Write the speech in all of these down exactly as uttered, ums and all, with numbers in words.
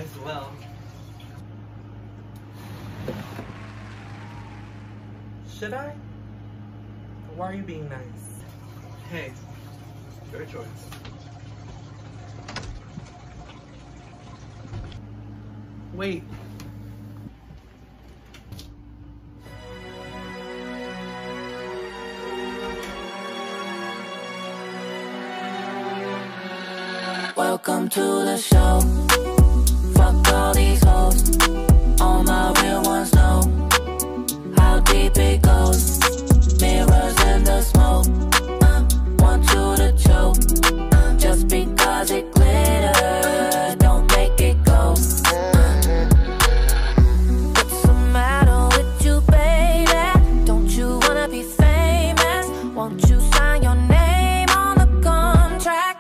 Might as well. Should I? Why are you being nice? Hey, your choice. Wait. Welcome to the show. Fuck all these hoes. All my real ones know how deep it goes. Mirrors in the smoke. Uh, want you to choke. Uh, just because it glitters, don't make it go. Uh, what's the matter with you, baby? Don't you wanna be famous? Won't you sign your name on the contract?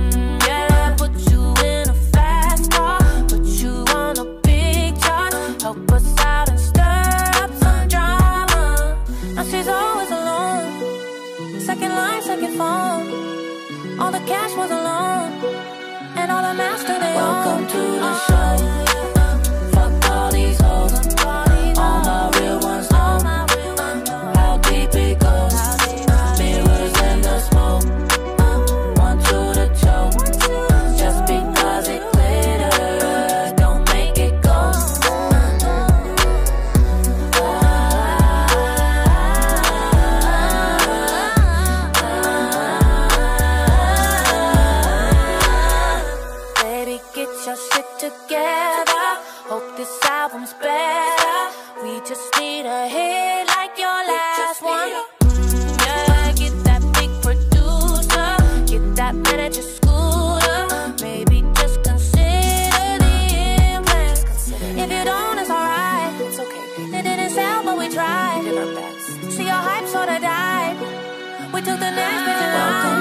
Help us out and stir up some drama. Now she's always alone. Second line, second phone. All the cash was alone, and all the master they Welcome own. to the oh, show. Yeah. Fuck all these hoes. All my real ones know how deep it goes. Mirrors in the smoke. Want you to choke. Just because it glitters, don't make it go. Your shit together. Hope this album's better. We just need a hit like your last one. Mm, yeah, get that big producer. Get that manager scooter. Maybe just consider the implant. If you don't, it's alright. It's okay. It didn't sell, but we tried. Did our best. See, your hype sorta died. We took the next bitch and